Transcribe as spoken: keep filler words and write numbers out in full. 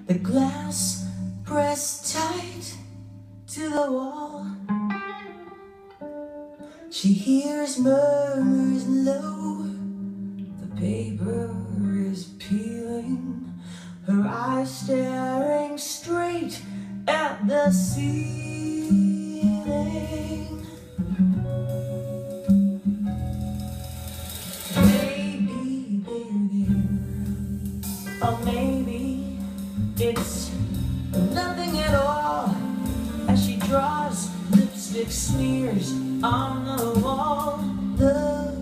the glass pressed tight to the wall. She hears murmurs low, the paper is peeling, her eyes staring straight at the ceiling. Maybe they're there, or maybe it's nothing at all, as she draws lipstick smears on the wall. The